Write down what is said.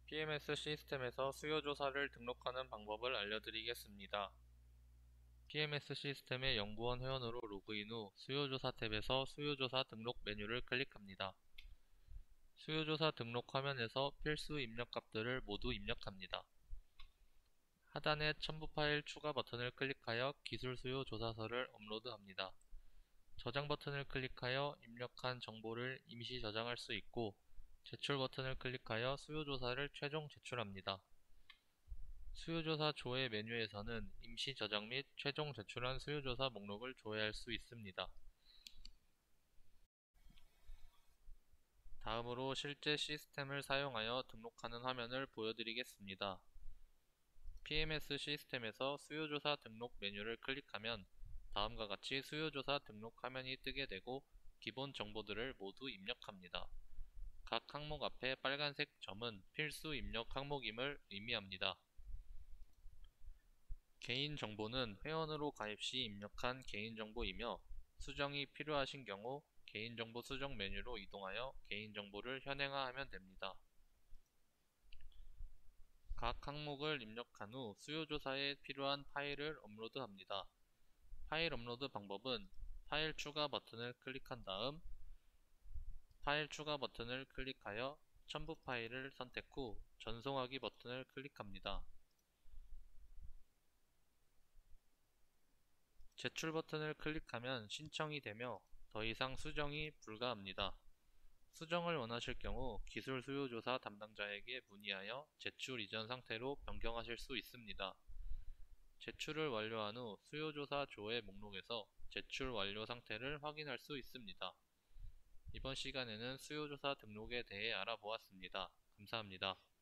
PMS 시스템에서 수요조사를 등록하는 방법을 알려드리겠습니다. PMS 시스템의 연구원 회원으로 로그인 후 수요조사 탭에서 수요조사 등록 메뉴를 클릭합니다. 수요조사 등록 화면에서 필수 입력값들을 모두 입력합니다. 하단의 첨부 파일 추가 버튼을 클릭하여 기술 수요 조사서를 업로드합니다. 저장 버튼을 클릭하여 입력한 정보를 임시 저장할 수 있고, 제출 버튼을 클릭하여 수요조사를 최종 제출합니다. 수요조사 조회 메뉴에서는 임시 저장 및 최종 제출한 수요조사 목록을 조회할 수 있습니다. 다음으로 실제 시스템을 사용하여 등록하는 화면을 보여드리겠습니다. PMS 시스템에서 수요조사 등록 메뉴를 클릭하면 다음과 같이 수요조사 등록 화면이 뜨게 되고, 기본 정보들을 모두 입력합니다. 각 항목 앞에 빨간색 점은 필수 입력 항목임을 의미합니다. 개인정보는 회원으로 가입 시 입력한 개인정보이며, 수정이 필요하신 경우 개인정보 수정 메뉴로 이동하여 개인정보를 현행화하면 됩니다. 각 항목을 입력한 후 수요조사에 필요한 파일을 업로드합니다. 파일 업로드 방법은 파일 추가 버튼을 클릭한 다음 파일 추가 버튼을 클릭하여 첨부 파일을 선택 후 전송하기 버튼을 클릭합니다. 제출 버튼을 클릭하면 신청이 되며 더 이상 수정이 불가합니다. 수정을 원하실 경우 기술 수요조사 담당자에게 문의하여 제출 이전 상태로 변경하실 수 있습니다. 제출을 완료한 후 수요조사 조회 목록에서 제출 완료 상태를 확인할 수 있습니다. 이번 시간에는 수요조사 등록에 대해 알아보았습니다. 감사합니다.